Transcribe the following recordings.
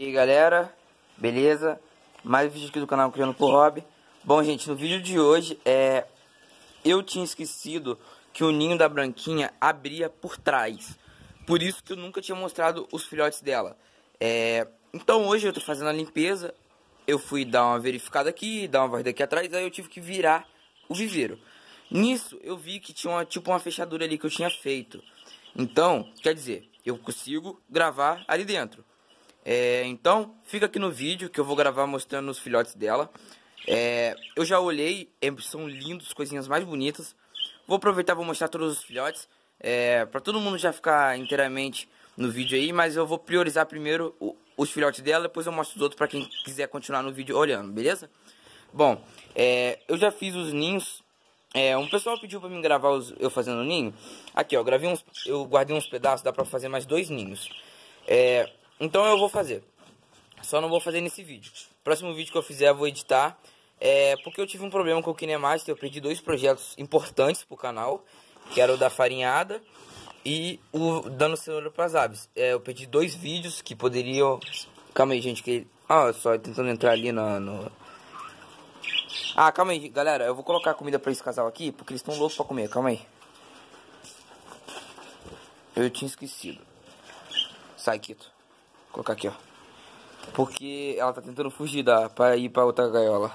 E aí galera, beleza? Mais um vídeo aqui do canal Criando por Hobby. Bom gente, no vídeo de hoje eu tinha esquecido que o ninho da branquinha abria por trás. Por isso que eu nunca tinha mostrado os filhotes dela. Então hoje eu tô fazendo a limpeza. Eu fui dar uma verificada aqui, dar uma varrida aqui atrás. Aí eu tive que virar o viveiro. Nisso eu vi que tinha uma fechadura ali que eu tinha feito. Então, quer dizer, eu consigo gravar ali dentro. Então, fica aqui no vídeo que eu vou gravar mostrando os filhotes dela. Eu já olhei, são lindos, coisinhas mais bonitas. Vou aproveitar e vou mostrar todos os filhotes, para todo mundo já ficar inteiramente no vídeo aí. Mas eu vou priorizar primeiro os filhotes dela, depois eu mostro os outros para quem quiser continuar no vídeo olhando, beleza? Bom, eu já fiz os ninhos. Um pessoal pediu pra mim gravar eu fazendo o ninho. Aqui ó, eu guardei uns pedaços, dá pra fazer mais 2 ninhos. Então eu vou fazer. Só não vou fazer nesse vídeo. Próximo vídeo que eu fizer eu vou editar. Porque eu tive um problema com o KineMaster. Eu perdi 2 projetos importantes pro canal, que era o da farinhada e o dando cenoura pras aves. Eu perdi 2 vídeos que poderiam... Calma aí gente, que... só tentando entrar ali no... calma aí, galera. Eu vou colocar comida pra esse casal aqui, porque eles estão loucos pra comer. Calma aí. Eu tinha esquecido. Sai, Kito. Vou colocar aqui, ó. Porque ela tá tentando fugir pra ir pra outra gaiola.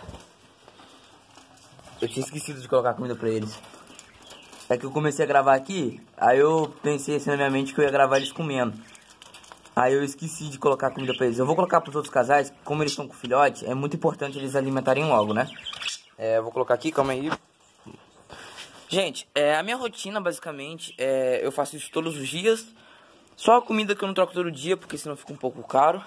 Eu tinha esquecido de colocar comida pra eles. É que eu comecei a gravar aqui, aí eu pensei assim na minha mente que eu ia gravar eles comendo. Aí eu esqueci de colocar comida pra eles. Eu vou colocar pros outros casais, como eles estão com filhote, é muito importante eles alimentarem logo, né? Eu vou colocar aqui, calma aí. Gente, a minha rotina basicamente, eu faço isso todos os dias. Só a comida que eu não troco todo dia, porque senão fica um pouco caro.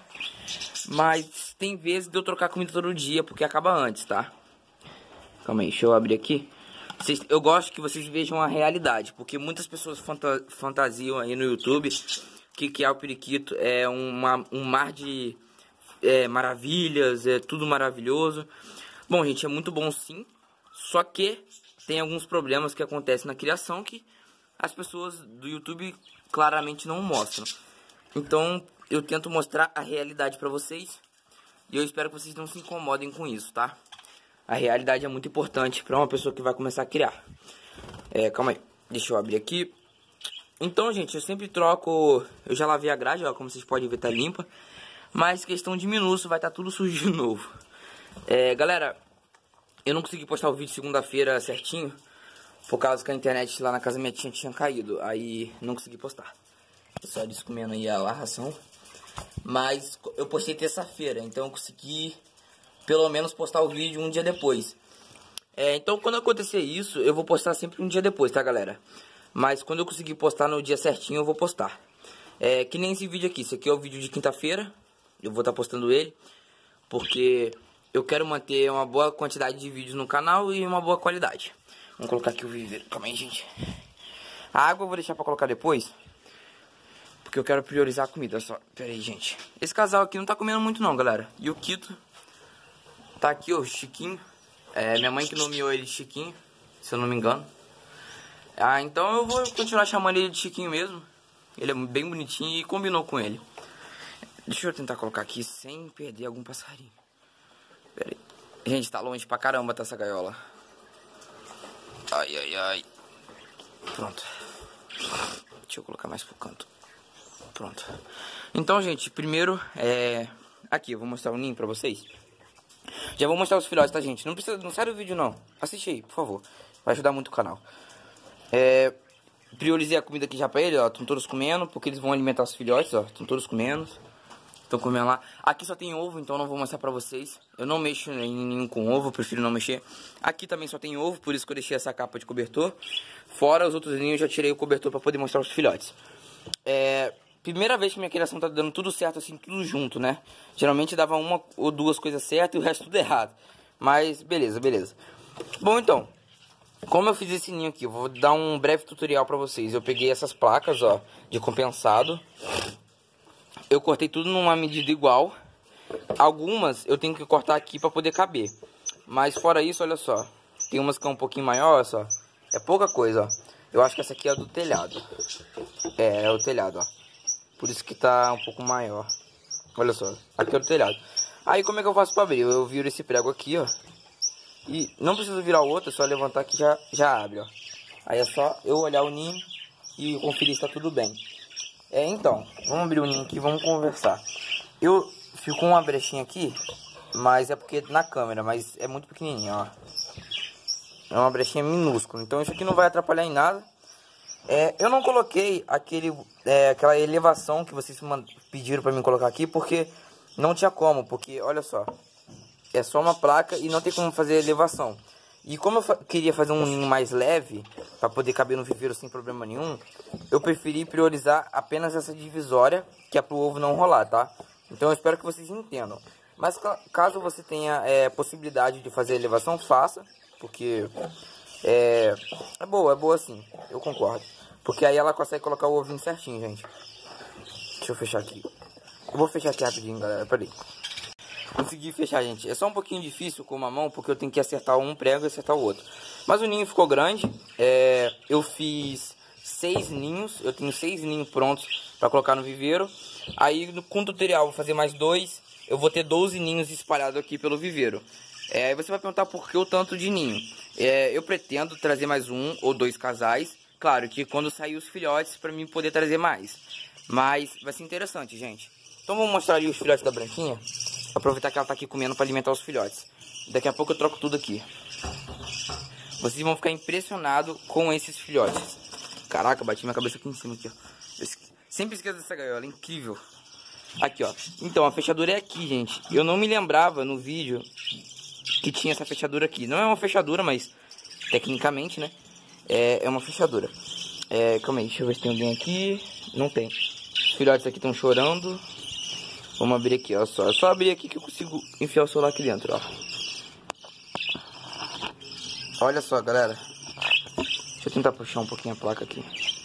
Mas tem vezes de eu trocar comida todo dia, porque acaba antes, tá? Calma aí, deixa eu abrir aqui. Eu gosto que vocês vejam a realidade, porque muitas pessoas fantasiam aí no YouTube que é o periquito é um mar de maravilhas, é tudo maravilhoso. Bom, gente, é muito bom sim, só que tem alguns problemas que acontecem na criação que as pessoas do YouTube claramente não mostram. Então eu tento mostrar a realidade pra vocês e eu espero que vocês não se incomodem com isso, tá? A realidade é muito importante pra uma pessoa que vai começar a criar. Calma aí, deixa eu abrir aqui. Então, gente, eu sempre troco... Eu já lavei a grade, ó, como vocês podem ver, tá limpa. Mas questão de minutos, vai estar tudo sujo de novo. Galera, eu não consegui postar o vídeo segunda-feira certinho, por causa que a internet lá na casa da minha tia tinha caído. Aí não consegui postar. Só eles comendo aí a ração. Mas eu postei terça-feira, então eu consegui pelo menos postar o vídeo um dia depois. Então quando acontecer isso, eu vou postar sempre um dia depois, tá galera? Mas quando eu conseguir postar no dia certinho, eu vou postar. Que nem esse vídeo aqui. Esse aqui é o vídeo de quinta-feira. Eu vou estar postando ele, porque eu quero manter uma boa quantidade de vídeos no canal e uma boa qualidade. Vamos colocar aqui o viveiro. Calma aí, gente. A água eu vou deixar pra colocar depois, porque eu quero priorizar a comida. Só, pera aí, gente. Esse casal aqui não tá comendo muito não, galera. E o Kito tá aqui, ó, Chiquinho. Minha mãe que nomeou ele de Chiquinho, se eu não me engano. Então eu vou continuar chamando ele de Chiquinho mesmo. Ele é bem bonitinho e combinou com ele. Deixa eu tentar colocar aqui sem perder algum passarinho. Pera aí. Gente, tá longe pra caramba, tá, essa gaiola. Ai, ai, ai. Pronto. Deixa eu colocar mais pro canto. Pronto. Então, gente, primeiro, aqui, eu vou mostrar o ninho pra vocês. Já vou mostrar os filhotes, tá, gente? Não sai do vídeo, não. Assiste aí, por favor. Vai ajudar muito o canal. Priorizei a comida aqui já pra eles, ó. Estão todos comendo, porque eles vão alimentar os filhotes, ó. Estão todos comendo. Estão comendo lá. Aqui só tem ovo, então não vou mostrar pra vocês. Eu não mexo em nenhum com ovo, prefiro não mexer. Aqui também só tem ovo, por isso que eu deixei essa capa de cobertor. Fora os outros ninhos, eu já tirei o cobertor pra poder mostrar os filhotes. Primeira vez que minha criação tá dando tudo certo, assim, tudo junto, né? Geralmente dava uma ou duas coisas certas e o resto tudo errado. Mas beleza, beleza. Bom, então, como eu fiz esse ninho aqui, eu vou dar um breve tutorial pra vocês. Eu peguei essas placas, ó, de compensado. Eu cortei tudo numa medida igual. Algumas eu tenho que cortar aqui pra poder caber. Mas fora isso, olha só. Tem umas que é um pouquinho maior, olha só. É pouca coisa, ó. Eu acho que essa aqui é a do telhado. É o telhado, ó. Por isso que tá um pouco maior. Olha só, aqui é o telhado. Aí como é que eu faço pra abrir? Eu viro esse prego aqui, ó. E não preciso virar o outro, é só levantar que já abre, ó. Aí é só eu olhar o ninho e conferir se tá tudo bem. Então, vamos abrir o ninho aqui e vamos conversar. Eu fico com uma brechinha aqui, mas é porque na câmera, mas é muito pequenininha, ó. É uma brechinha minúscula, então isso aqui não vai atrapalhar em nada. Eu não coloquei aquela elevação que vocês pediram pra mim colocar aqui, porque não tinha como, porque olha só, é só uma placa e não tem como fazer elevação. E como eu queria fazer um ninho mais leve, para poder caber no viveiro sem problema nenhum, eu preferi priorizar apenas essa divisória, que é pro ovo não rolar, tá? Então eu espero que vocês entendam. Mas caso você tenha possibilidade de fazer elevação, faça, porque é boa sim, eu concordo. Porque aí ela consegue colocar o ovinho certinho, gente. Deixa eu fechar aqui. Eu vou fechar aqui rapidinho, galera, peraí. Consegui fechar, gente. É só um pouquinho difícil com uma mão, porque eu tenho que acertar um prego e acertar o outro. Mas o ninho ficou grande. Eu fiz 6 ninhos. Eu tenho 6 ninhos prontos para colocar no viveiro. Aí com o tutorial vou fazer mais 2. Eu vou ter 12 ninhos espalhados aqui pelo viveiro. Aí você vai perguntar por que o tanto de ninho. Eu pretendo trazer mais 1 ou 2 casais. Claro que quando sair os filhotes, para mim poder trazer mais. Mas vai ser interessante, gente. Então vamos mostrar ali os filhotes da branquinha. Aproveitar que ela tá aqui comendo para alimentar os filhotes. Daqui a pouco eu troco tudo aqui. Vocês vão ficar impressionados com esses filhotes. Caraca, bati minha cabeça aqui em cima, aqui, ó. Sempre esqueço dessa gaiola, é incrível. Aqui, ó. Então, a fechadura é aqui, gente. Eu não me lembrava no vídeo que tinha essa fechadura aqui. Não é uma fechadura, mas tecnicamente, né? É uma fechadura. Calma aí, deixa eu ver se tem alguém aqui. Não tem. Os filhotes aqui estão chorando. Vamos abrir aqui, ó, só. É só abrir aqui que eu consigo enfiar o celular aqui dentro, ó. Olha só, galera. Deixa eu tentar puxar um pouquinho a placa aqui.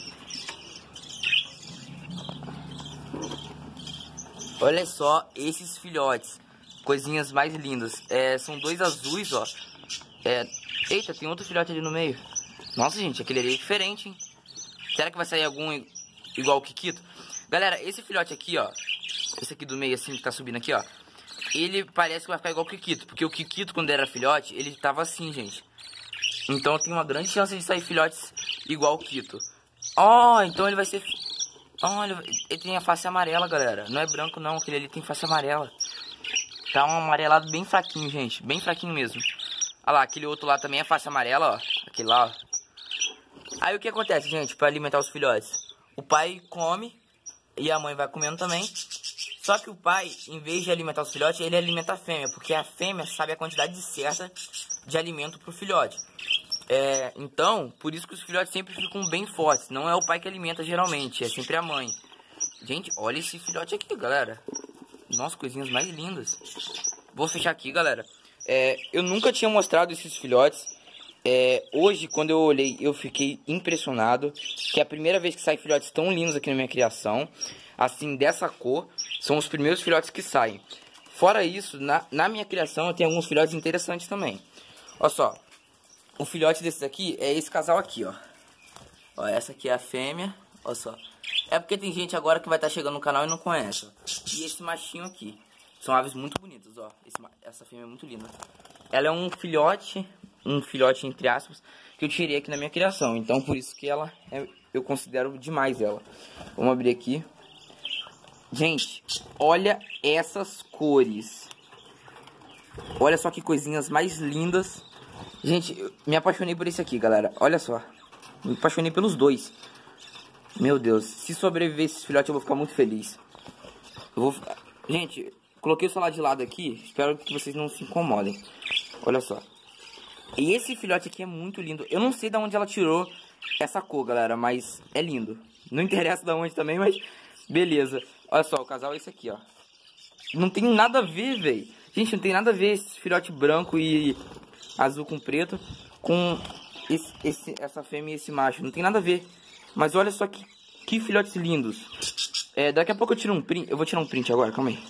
Olha só esses filhotes. Coisinhas mais lindas. São 2 azuis, ó. Eita, tem outro filhote ali no meio. Nossa, gente, aquele ali é diferente, hein? Será que vai sair algum igual o Kikito? Galera, esse filhote aqui, ó. Esse aqui do meio, assim, que tá subindo aqui, ó. Ele parece que vai ficar igual o Kikito. Porque o Kikito, quando era filhote, ele tava assim, gente. Então tem uma grande chance de sair filhotes igual o Kito. Então ele vai ser... ele tem a face amarela, galera. Não é branco, não. Aquele ali tem face amarela. Tá um amarelado bem fraquinho, gente. Bem fraquinho mesmo. Olha lá, aquele outro lá também é face amarela, ó. Aquele lá, ó. Aí o que acontece, gente, pra alimentar os filhotes? O pai come e a mãe vai comendo também. Só que o pai, em vez de alimentar os filhotes, ele alimenta a fêmea. Porque a fêmea sabe a quantidade certa de alimento pro filhote. Então, por isso que os filhotes sempre ficam bem fortes. Não é o pai que alimenta geralmente, é sempre a mãe. Gente, olha esse filhote aqui, galera. Nossa, coisinhas mais lindas. Vou fechar aqui, galera. Eu nunca tinha mostrado esses filhotes. Hoje, quando eu olhei, eu fiquei impressionado. Que é a primeira vez que saem filhotes tão lindos aqui na minha criação. Assim, dessa cor. São os primeiros filhotes que saem. Fora isso, na minha criação eu tenho alguns filhotes interessantes também. Olha só. O filhote desses aqui é esse casal aqui, ó. Ó, essa aqui é a fêmea. Olha só. É porque tem gente agora que vai estar chegando no canal e não conhece. Ó. E esse machinho aqui. São aves muito bonitas, ó. Essa fêmea é muito linda. Ela é um filhote entre aspas, que eu tirei aqui na minha criação. Então por isso que eu considero demais ela. Vamos abrir aqui. Gente, olha essas cores. Olha só que coisinhas mais lindas. Gente, eu me apaixonei por esse aqui, galera. Olha só. Me apaixonei pelos dois. Meu Deus. Se sobreviver esses filhotes, eu vou ficar muito feliz. Gente, coloquei o celular de lado aqui. Espero que vocês não se incomodem. Olha só. E esse filhote aqui é muito lindo. Eu não sei de onde ela tirou essa cor, galera. Mas é lindo. Não interessa de onde também, mas beleza. Olha só, o casal é esse aqui, ó. Não tem nada a ver, velho. Gente, não tem nada a ver esse filhote branco e azul com preto com essa fêmea e esse macho. Não tem nada a ver. Mas olha só que filhotes lindos. Daqui a pouco eu tiro um print. Eu vou tirar um print agora, calma aí.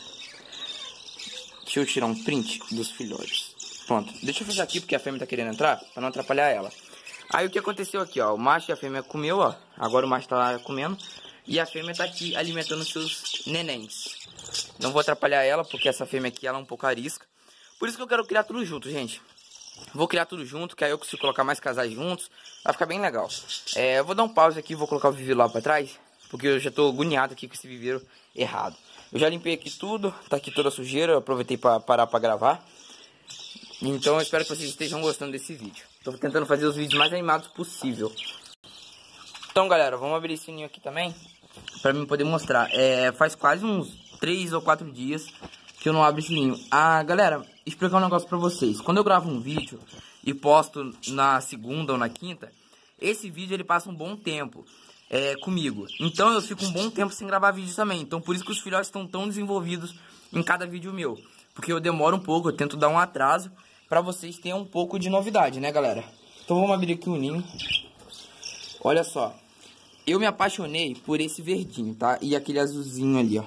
Deixa eu tirar um print dos filhotes. Pronto. Deixa eu fechar aqui porque a fêmea tá querendo entrar, pra não atrapalhar ela. Aí o que aconteceu aqui, ó. O macho e a fêmea comeu, ó. Agora o macho tá lá comendo. E a fêmea tá aqui alimentando seus nenéns. Não vou atrapalhar ela, porque essa fêmea aqui ela é um pouco arisca. Por isso que eu quero criar tudo junto, gente. Vou criar tudo junto, que aí eu consigo colocar mais casais juntos. Vai ficar bem legal. Eu vou dar um pause aqui, vou colocar o viveiro lá pra trás, porque eu já tô agoniado aqui com esse viveiro errado. Eu já limpei aqui tudo, tá aqui toda a sujeira, eu aproveitei pra parar pra gravar. Então eu espero que vocês estejam gostando desse vídeo. Tô tentando fazer os vídeos mais animados possível. Então, galera, vamos abrir esse ninho aqui também, pra mim poder mostrar. Faz quase uns 3 ou 4 dias que eu não abro esse ninho. Galera, explicar um negócio pra vocês. Quando eu gravo um vídeo e posto na segunda ou na quinta, esse vídeo ele passa um bom tempo comigo. Então eu fico um bom tempo sem gravar vídeo também. Então por isso que os filhotes estão tão desenvolvidos em cada vídeo meu. Porque eu demoro um pouco, eu tento dar um atraso pra vocês terem um pouco de novidade, né, galera? Então vamos abrir aqui o ninho. Olha só. Eu me apaixonei por esse verdinho, tá? E aquele azulzinho ali, ó.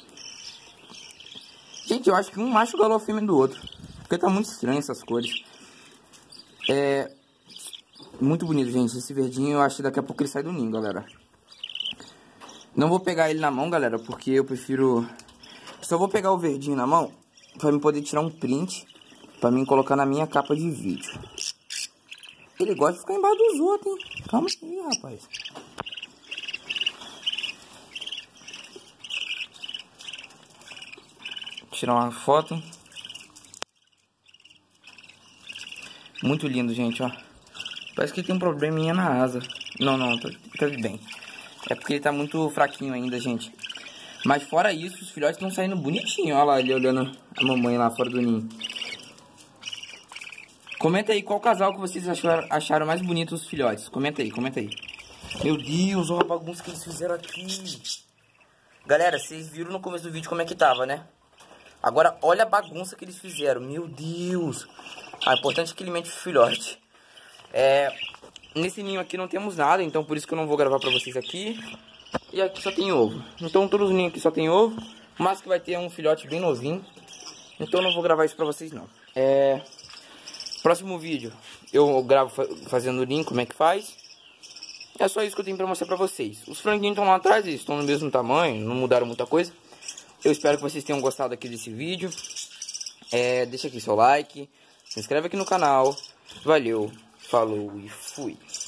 Gente, eu acho que um macho galou a fêmea do outro. Porque tá muito estranho essas cores. Muito bonito, gente. Esse verdinho, eu acho que daqui a pouco ele sai do ninho, galera. Não vou pegar ele na mão, galera, porque eu prefiro... Só vou pegar o verdinho na mão pra me poder tirar um print pra mim colocar na minha capa de vídeo. Ele gosta de ficar embaixo dos outros, hein? Calma aí, rapaz. Tirar uma foto. Muito lindo, gente, ó. Parece que ele tem um probleminha na asa. Não, tá bem. É porque ele tá muito fraquinho ainda, gente. Mas fora isso, os filhotes estão saindo bonitinho. Olha lá, ele olhando a mamãe lá fora do ninho. Comenta aí qual casal que vocês acharam mais bonito os filhotes. Comenta aí. Meu Deus, olha a bagunça que eles fizeram aqui. Galera, vocês viram no começo do vídeo como é que tava, né? Agora, olha a bagunça que eles fizeram. Meu Deus. É importante que alimente o filhote. Nesse ninho aqui não temos nada, então por isso que eu não vou gravar pra vocês aqui. E aqui só tem ovo. Então todos os ninhos aqui só tem ovo. Mas que vai ter um filhote bem novinho. Então eu não vou gravar isso pra vocês não. Próximo vídeo eu gravo fazendo o ninho, como é que faz. É só isso que eu tenho pra mostrar pra vocês. Os franguinhos estão lá atrás, eles estão no mesmo tamanho, não mudaram muita coisa. Eu espero que vocês tenham gostado aqui desse vídeo. Deixa aqui seu like, se inscreve aqui no canal. Valeu, falou e fui.